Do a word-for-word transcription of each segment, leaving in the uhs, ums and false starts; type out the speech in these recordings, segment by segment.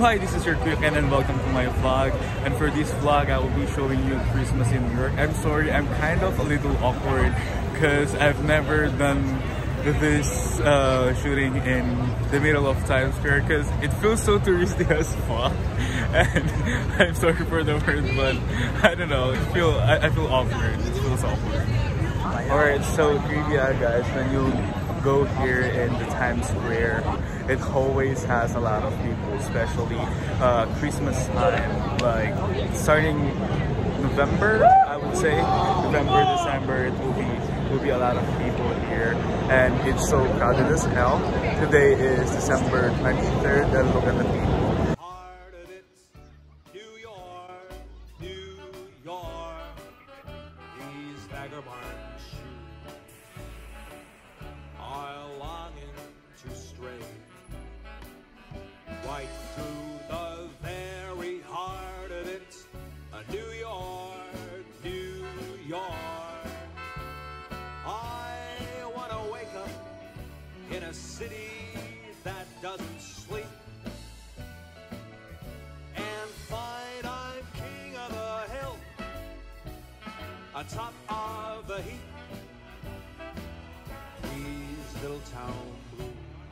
hi, this is your Quick and welcome to my vlog. And for this vlog, I will be showing you Christmas in New York. I'm sorry, I'm kind of a little awkward because I've never done this uh, shooting in the middle of Times Square because it feels so touristy as fuck. And I'm sorry for the word, but I don't know, I feel, I, I feel awkward. It feels awkward. Alright, so trivia guys, when you go here in the Times Square, it always has a lot of people, especially uh, Christmas time, like starting November, I would say, November, December, it will be will be a lot of people here, and it's so crowded as hell. Today is December twenty-third, and look at the people. Right through the very heart of it, a New York, New York. I want to wake up in a city that doesn't sleep and find I'm king of the hill, atop of the heap. These little town blues,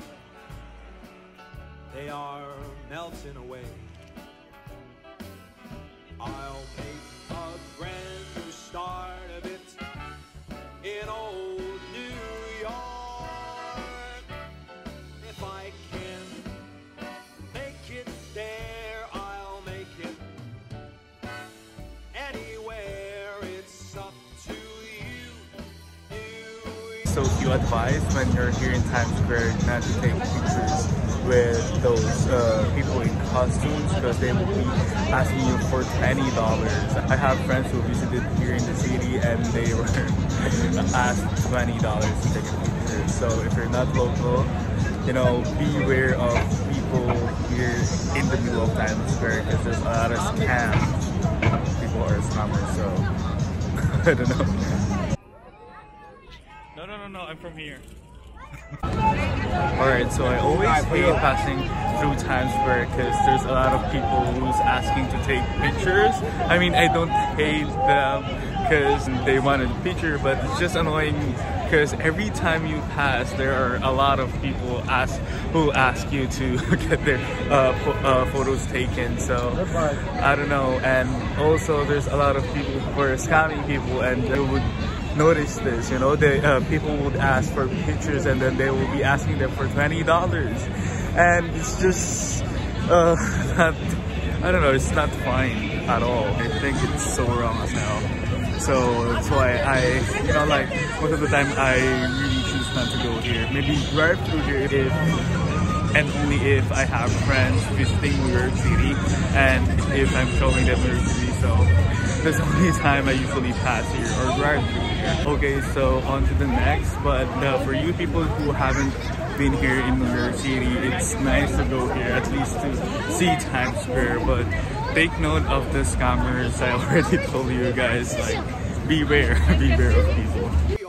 they are melting away. I'll make a brand new start of it in old New York. If I can make it there, I'll make it anywhere. It's up to you. you So you advise when you're here in Times Square not to take pictures with those uh, people in costumes because they will be asking you for twenty dollars. I have friends who visited here in the city and they were asked twenty dollars to take a picture. So if you're not local, you know, beware of people here in the middle of Times Square because there's a lot of scams. People are scammers, so I don't know. No, no, no, no, I'm from here. Alright, so I always hate passing through Times Square because there's a lot of people who's asking to take pictures. I mean, I don't hate them because they wanted a picture, but it's just annoying because every time you pass, there are a lot of people ask who ask you to get their uh, pho uh, photos taken. So I don't know, and also there's a lot of people who are scamming people, and they would notice this, you know, the uh, people would ask for pictures and then they will be asking them for twenty dollars, and it's just uh, not, I don't know, it's not fine at all. I think it's so wrong as hell. So that's why I, you know, like most of the time I really choose not to go here. Maybe drive through here if and only if I have friends visiting New York City and if I'm showing them New York City. So that's the only time I usually pass here or drive through here. Okay, so on to the next. But uh, for you people who haven't been here in New York City, it's nice to go here at least to see Times Square. But take note of the scammers. I already told you guys, like, beware, beware of people.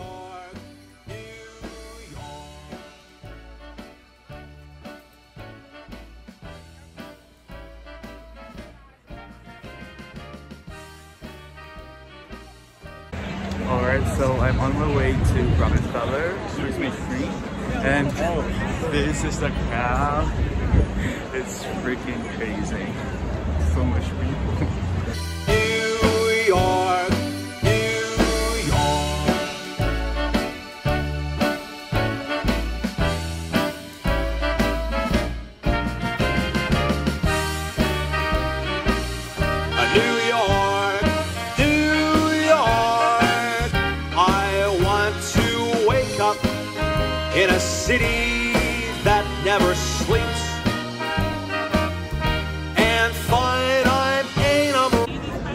Alright, so I'm on my way to Rockefeller, Christmas tree, and this is the crowd. It's freaking crazy. So much people. New York, New York. A New York, New York. I want to wake up in a city that never sleeps and find I'm a number.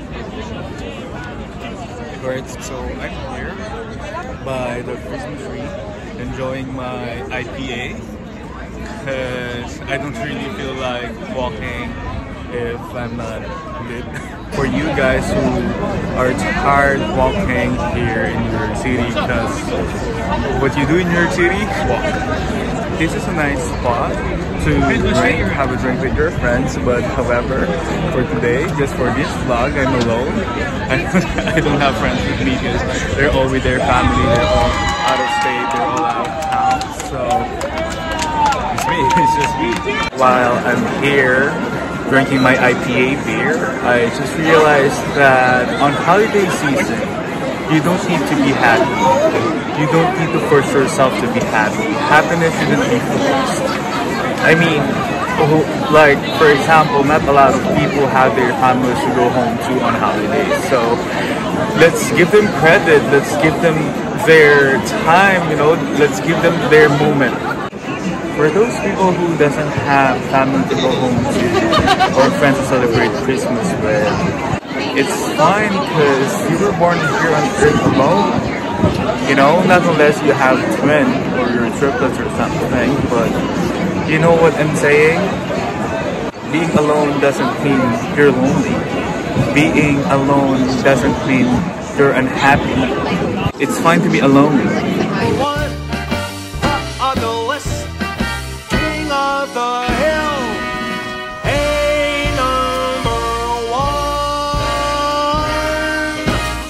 Alright, so I'm here by the Christmas tree enjoying my I P A because I don't really feel like walking if I'm not lit. For you guys who are tired walking here in New York City, because what you do in New York City, walk. This is a nice spot to drink, have a drink with your friends. But however, for today, just for this vlog, I'm alone. I, I don't have friends with me because they're all with their family. They're all out of state. They're all out of town. So it's me. It's just me. While I'm here drinking my I P A beer, I just realized that on holiday season, you don't need to be happy. You don't need to force yourself to be happy. Happiness shouldn't be forced. I mean, like, for example, not a lot of people have their families to go home to on holidays. So let's give them credit. Let's give them their time, you know. Let's give them their moment. For those people who doesn't have family to go home to or friends to celebrate Christmas with, it's fine because you were born here on earth alone. You know, not unless you have twin or your triplets or something, but you know what I'm saying? Being alone doesn't mean you're lonely. Being alone doesn't mean you're unhappy. It's fine to be alone. One on the list, king of the hill. Hey, number one.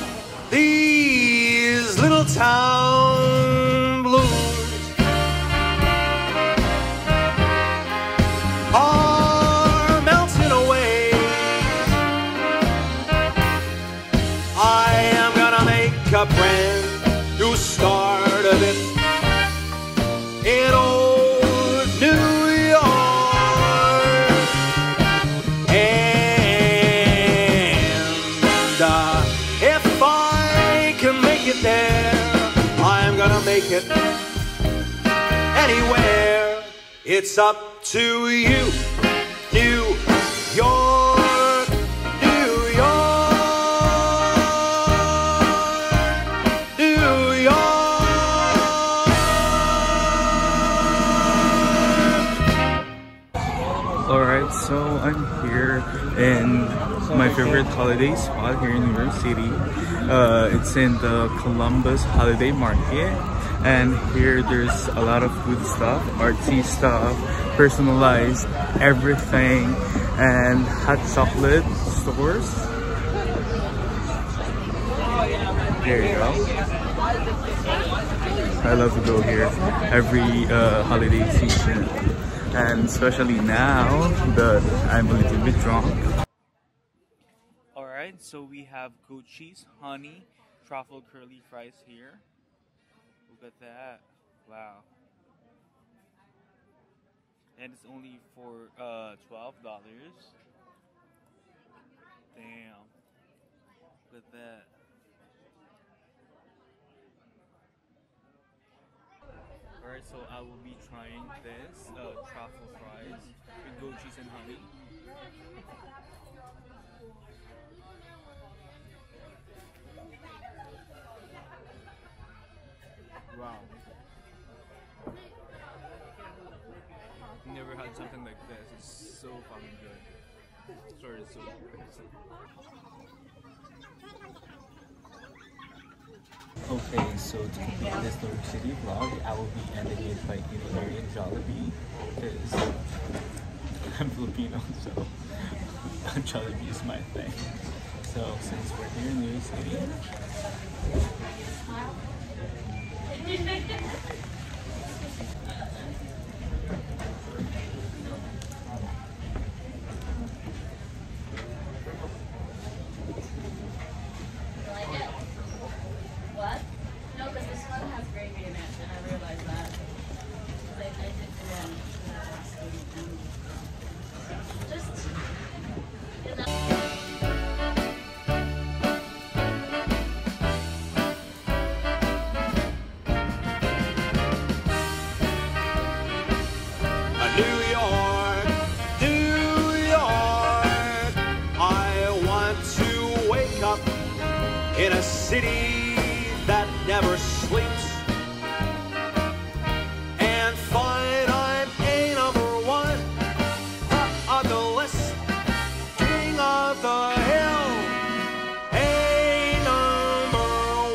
These little town blues are melting away. I am gonna make a brand new start of it in old New York. And uh, if I can make it there, I'm gonna make it anywhere. It's up to you, New York, New York, New York. Alright, so I'm here in my favorite holiday spot here in New York City. Uh, it's in the Columbus Holiday Market. And here there's a lot of food stuff, artsy stuff, personalized everything, and hot chocolate stores. There you go. I love to go here every uh, holiday season, and especially now that I'm a little bit drunk. Alright, so we have goat cheese, honey, truffle curly fries here. Look at that. Wow. And it's only for uh, twelve dollars. Damn. Look at that. Alright, so I will be trying this uh, truffle fries with goat cheese and honey. Wow. Never had something like this. It's so fucking good. Sorry, it's so good. Okay, so to complete this New York City vlog, I will be ending it by eating here in Jollibee because I'm Filipino, so Jollibee is my thing. So since we're here in New York City, What? No, because this one has gravy in it, and I realized that. Like, I did it wrong. Just, you know. New York, New York. I want to wake up in a city that never sleeps and find I'm a number one on the list, king of the hill, a number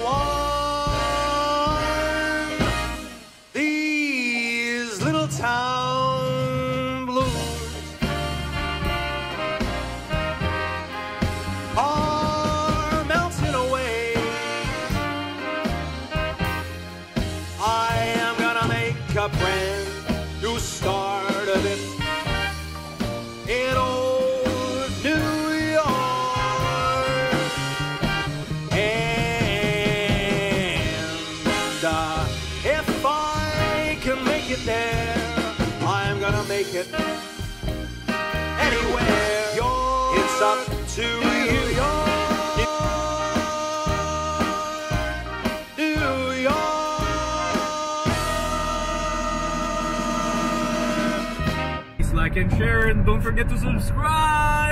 one. These little towns it anywhere. It's up to you. New York. Please like and share, and don't forget to subscribe.